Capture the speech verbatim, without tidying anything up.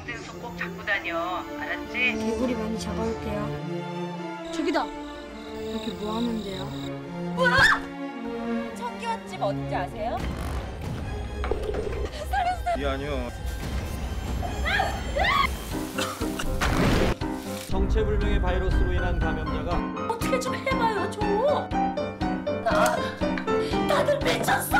동생 손 꼭 잡고 다녀. 알았지? 개구리 많이 잡아올게요. 저기다. 여기 뭐 하는데요? 뭐야? 청기화집 어딘지 아세요? 이 아니요. 정체불명의 바이러스로 인한 감염자가 어떻게 좀 해봐요 좀. 나 다들 미쳤어.